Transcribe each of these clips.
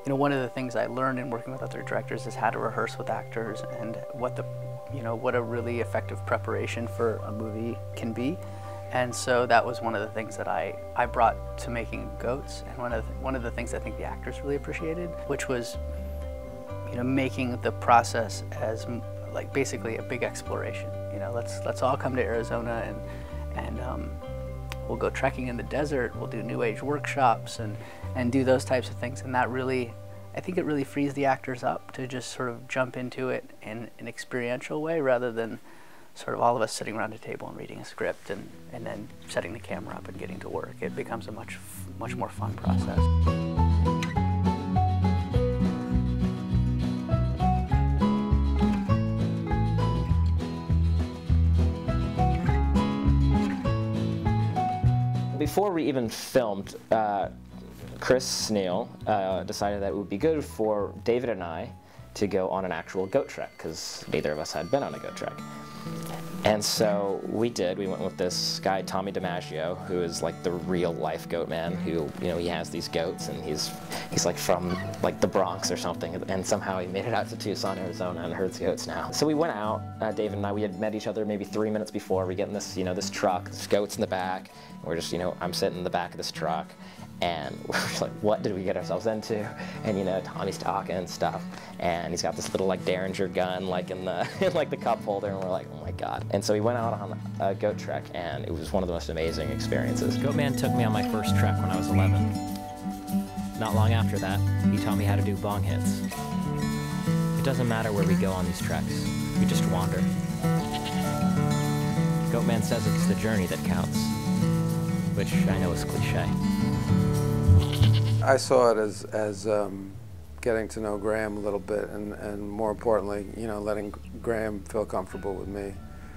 You know, one of the things I learned in working with other directors is how to rehearse with actors and what what a really effective preparation for a movie can be. And so that was one of the things that I brought to making Goats, and one of the things I think the actors really appreciated, which was, you know, making the process as like basically a big exploration. You know, let's all come to Arizona and we'll go trekking in the desert. We'll do New Age workshops and do those types of things. And that really, I think it really frees the actors up to just sort of jump into it in an experiential way, rather than sort of all of us sitting around a table and reading a script and then setting the camera up and getting to work. It becomes a much more fun process. Before we even filmed, Chris Neil decided that it would be good for David and I to go on an actual goat trek, because neither of us had been on a goat trek. And so we did. We went with this guy, Tommy DiMaggio, who is like the real life goat man, who, you know, he has these goats, and he's like from like the Bronx or something, and somehow he made it out to Tucson, Arizona, and herds goats now. So we went out, David and I, we had met each other maybe 3 minutes before. We get in this, you know, this truck, there's goats in the back, and we're just, you know, I'm sitting in the back of this truck, and we're just like, what did we get ourselves into? And, you know, Tommy's talking and stuff, and he's got this little like Derringer gun like in the like the cup holder, and we're like, oh my god. And so we went out on a goat trek, and it was one of the most amazing experiences. Goatman took me on my first trek when I was 11. Not long after that, he taught me how to do bong hits. It doesn't matter where we go on these treks, we just wander. Goatman says it's the journey that counts, which I know is cliche. I saw it as getting to know Graham a little bit, and more importantly, you know, letting Graham feel comfortable with me.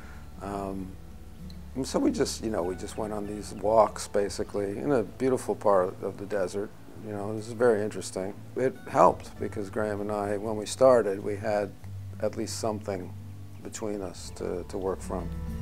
And so we just went on these walks, basically, in a beautiful part of the desert. You know, it was very interesting. It helped because Graham and I, when we started, we had at least something between us to work from.